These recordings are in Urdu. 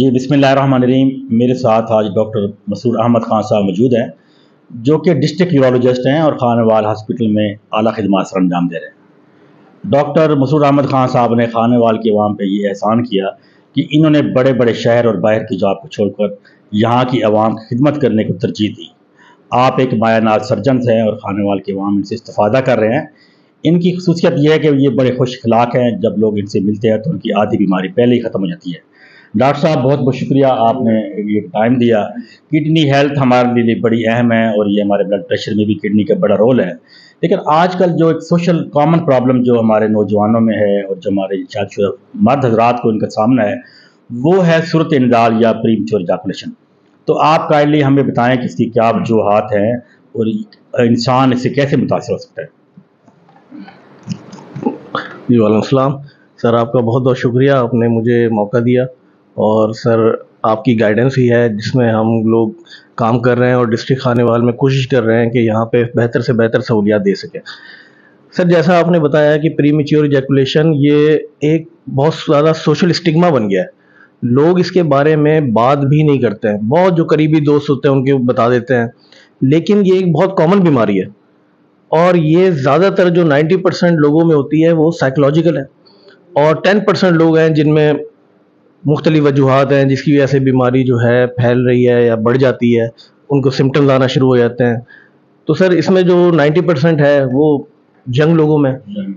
جی بسم اللہ الرحمن الرحیم. میرے ساتھ آج ڈاکٹر مسرور احمد خان صاحب موجود ہیں جو کہ ڈسٹرکٹ یورولوجسٹ ہیں اور خانوال ہاسپٹل میں اعلیٰ خدمات سر انجام دے رہے ہیں. ڈاکٹر مسرور احمد خان صاحب نے خانوال کی عوام پہ یہ احسان کیا کہ انہوں نے بڑے بڑے شہر اور باہر کی جاب کو چھوڑ کر یہاں کی عوام کی خدمت کرنے کو ترجیح دی. آپ ایک مایہ ناز سرجنز ہیں اور خانوال کی عوام ان سے استفادہ کر رہے ہیں. ان کی خصوصیت یہ ہے کہ یہ بڑے خوش اخلاق ہیں. جب لوگ ان سے ملتے ہیں تو ان کی آدھی بیماری پہلے ہی ختم ہو جاتی ہے. ڈاکٹر صاحب بہت بہت شکریہ، آپ نے یہ ٹائم دیا. کڈنی ہیلتھ ہمارے لیے بڑی اہم ہے اور یہ ہمارے بلڈ پریشر میں بھی کڈنی کا بڑا رول ہے. لیکن آج کل جو ایک سوشل کامن پرابلم جو ہمارے نوجوانوں میں ہے اور جو ہمارے شاید مرد حضرات کو ان کا سامنا ہے وہ ہے صورت انزال یا پری میچور ایجاکولیشن. تو آپ کائنڈلی ہمیں بتائیں کہ اس کی کیا وجوہات ہیں اور انسان اس سے کیسے متاثر ہو سکتا ہے. جی وعلیکم السلام سر، آپ کا بہت بہت شکریہ، آپ نے مجھے موقع دیا. اور سر آپ کی گائیڈنس ہی ہے جس میں ہم لوگ کام کر رہے ہیں اور ڈسٹرکٹ خانوال میں کوشش کر رہے ہیں کہ یہاں پہ بہتر سے بہتر سہولیات دے سکیں. سر جیسا آپ نے بتایا کہ پری میچور ایجیکولیشن یہ ایک بہت زیادہ سوشل اسٹگما بن گیا ہے. لوگ اس کے بارے میں بات بھی نہیں کرتے ہیں. بہت جو قریبی دوست ہوتے ہیں ان کے بتا دیتے ہیں، لیکن یہ ایک بہت کامن بیماری ہے اور یہ زیادہ تر جو 90% لوگوں میں ہوتی ہے وہ سائیکولوجیکل ہے اور 10% لوگ ہیں جن میں مختلف وجوہات ہیں جس کی وجہ سے بیماری جو ہے پھیل رہی ہے یا بڑھ جاتی ہے، ان کو سمٹمز آنا شروع ہو جاتے ہیں. تو سر اس میں جو 90% ہے وہ ینگ لوگوں میں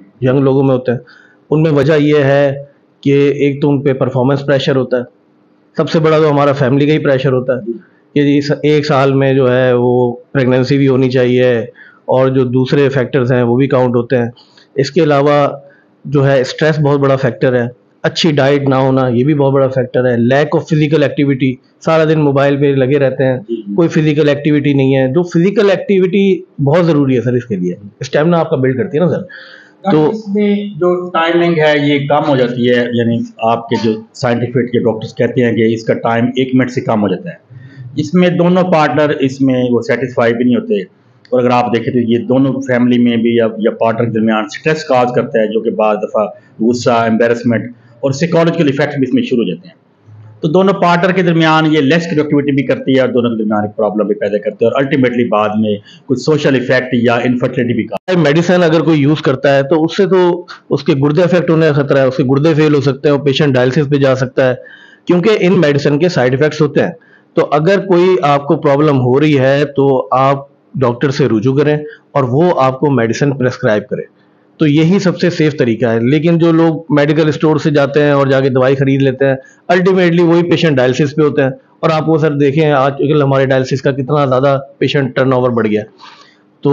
ہوتے ہیں. ان میں وجہ یہ ہے کہ ایک تو ان پہ پرفارمنس پریشر ہوتا ہے. سب سے بڑا تو ہمارا فیملی کا ہی پریشر ہوتا ہے کہ ایک سال میں جو ہے وہ پریگننسی بھی ہونی چاہیے اور جو دوسرے فیکٹرز ہیں وہ بھی کاؤنٹ ہوتے ہیں. اس کے علاوہ جو ہے اسٹریس بہت بڑا فیکٹر ہے. اچھی ڈائٹ نہ ہونا یہ بھی بہت بڑا فیکٹر ہے. لیک آف فزیکل ایکٹیویٹی، سارا دن موبائل پہ لگے رہتے ہیں، کوئی فزیکل ایکٹیویٹی نہیں ہے. جو فزیکل ایکٹیویٹی بہت ضروری ہے سر، اس کے لیے اسٹیمنا آپ کا بلڈ کرتی ہے نا سر. تو اس میں جو ٹائمنگ ہے یہ کم ہو جاتی ہے، یعنی آپ کے جو سائنٹیفک کے ڈاکٹرز کہتے ہیں کہ اس کا ٹائم 1 منٹ سے کم ہو جاتا ہے. اس میں دونوں پارٹنر اس میں وہ سیٹسفائی بھی نہیں ہوتے. اور اگر آپ دیکھیں تو یہ دونوں فیملی میں بھی یا پارٹنر کے درمیان سٹریس کاز کرتا ہے جو کہ بعض دفعہ غصہ، ایمبیرسمنٹ اور سائیکالوجیکل ایفیکٹ بھی اس میں شروع ہو جاتے ہیں. تو دونوں پارٹنر کے درمیان یہ لیس پروڈکٹیوٹی بھی کرتی ہے اور دونوں کے درمیان ایک پرابلم بھی پیدا کرتی ہے اور الٹیمیٹلی بعد میں کچھ سوشل ایفیکٹ یا انفرٹیلٹی بھی کا. میڈیسن اگر کوئی یوز کرتا ہے تو اس سے تو اس کے گردے افیکٹ ہونے کا خطرہ ہے، اس کے گردے فیل ہو سکتے ہیں اور پیشنٹ ڈائلسس پہ جا سکتا ہے کیونکہ ان میڈیسن کے سائیڈ افیکٹس ہوتے ہیں. تو اگر کوئی آپ کو پرابلم ہو رہی ہے تو آپ ڈاکٹر سے رجوع کریں اور وہ آپ کو میڈیسن پرسکرائب کرے. تو یہی سب سے سیف طریقہ ہے. لیکن جو لوگ میڈیکل اسٹور سے جاتے ہیں اور جا کے دوائی خرید لیتے ہیں، الٹیمیٹلی وہی پیشنٹ ڈائلسس پہ ہوتے ہیں. اور آپ وہ سر دیکھیں آج کل ہمارے ڈائلسس کا کتنا زیادہ پیشنٹ ٹرن اوور بڑھ گیا. تو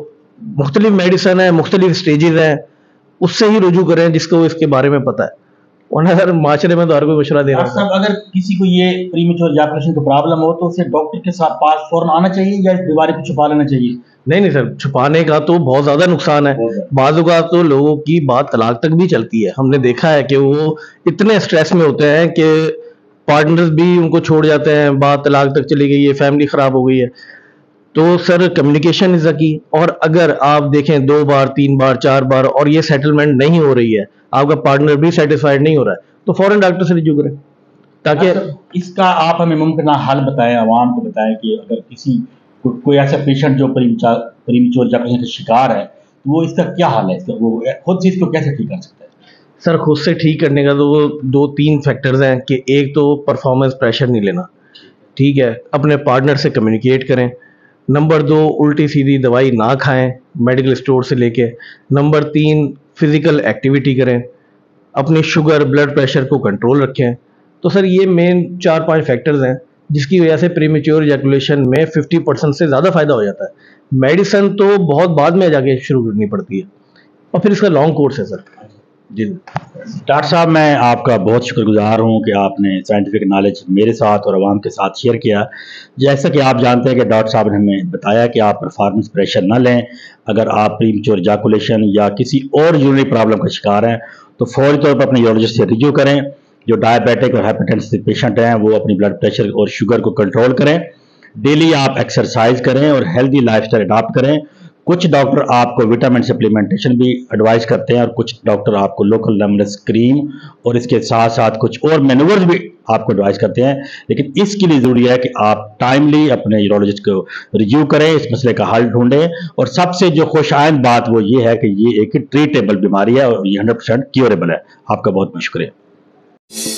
مختلف میڈیسن ہیں، مختلف اسٹیجز ہیں، اس سے ہی رجوع کریں جس کو اس کے بارے میں پتہ ہے. ورنہ سر معاشرے میں تو ہر کوئی مشورہ دے رہا ہے. اگر کسی کو یہ پری میچور ایجاکولیشن کی پرابلم ہو تو اسے ڈاکٹر کے ساتھ پاس فوراً آنا چاہیے یا اس بیماری کو چھپا لینا چاہیے؟ نہیں سر، چھپانے کا تو بہت زیادہ نقصان ہے. بعض اوقات تو لوگوں کی بات طلاق تک بھی چلتی ہے. ہم نے دیکھا ہے کہ وہ اتنے اسٹریس میں ہوتے ہیں کہ پارٹنرز بھی ان کو چھوڑ جاتے ہیں، بات طلاق تک چلی گئی ہے، فیملی خراب ہو گئی ہے. تو سر کمیونیکیشن از کی. اور اگر آپ دیکھیں 2 بار 3 بار 4 بار اور یہ سیٹلمنٹ نہیں ہو رہی ہے، آپ کا پارٹنر بھی سیٹسفائیڈ نہیں ہو رہا ہے، تو فوراً ڈاکٹر سے رجوع کریں. تاکہ اس کا آپ ہمیں ممکنہ حل بتائیں، عوام کو بتائیں کہ اگر کسی کوئی ایسا پیشنٹ جو پری میچور ایجاکولیشن کا شکار ہے تو وہ اس کا کیا حل ہے، وہ خود سے اس کو کیسے ٹھیک کر سکتا ہے؟ سر خود سے ٹھیک کرنے کا تو 2-3 فیکٹرز ہیں کہ ایک تو پرفارمنس پریشر نہیں لینا، ٹھیک ہے، اپنے پارٹنر سے کمیونیکیٹ کریں. نمبر 2 الٹی سیدھی دوائی نہ کھائیں میڈیکل اسٹور سے لے کے. نمبر 3 فزیکل ایکٹیویٹی کریں. اپنی شوگر بلڈ پریشر کو کنٹرول رکھیں. تو سر یہ مین 4-5 فیکٹرز ہیں جس کی وجہ سے پری میچور ایجاکولیشن میں 50% سے زیادہ فائدہ ہو جاتا ہے. میڈیسن تو بہت بعد میں جا کے شروع کرنی پڑتی ہے اور پھر اس کا لانگ کورس ہے سر. جی ڈاکٹر صاحب میں آپ کا بہت شکر گزار ہوں کہ آپ نے سائنٹیفک نالج میرے ساتھ اور عوام کے ساتھ شیئر کیا. جیسا کہ آپ جانتے ہیں کہ ڈاکٹر صاحب نے ہمیں بتایا کہ آپ پرفارمنس پریشر نہ لیں. اگر آپ پری میچور ایجاکولیشن یا کسی اور یورینری پرابلم کا شکار ہیں تو فوری طور پر اپنے یورولوجسٹ سے رجوع کریں. جو ڈائبیٹک اور ہائپرٹینسو پیشنٹ ہیں وہ اپنی بلڈ پریشر اور شوگر کو کنٹرول کریں. ڈیلی آپ ایکسرسائز کریں اور ہیلدی لائف اسٹائل اڈاپٹ کریں. کچھ ڈاکٹر آپ کو وٹامن سپلیمنٹیشن بھی ایڈوائز کرتے ہیں اور کچھ ڈاکٹر آپ کو لوکل لیمنس کریم اور اس کے ساتھ ساتھ کچھ اور مینورز بھی آپ کو ایڈوائز کرتے ہیں، لیکن اس کے لیے ضروری ہے کہ آپ ٹائملی اپنے یورولوجسٹ کو ریویو کریں، اس مسئلے کا حل ڈھونڈیں، اور سب سے جو خوش آئند بات وہ یہ ہے کہ یہ ایک ٹریٹیبل بیماری ہے اور یہ 100% کیوریبل ہے۔ آپ کا بہت بہت شکریہ۔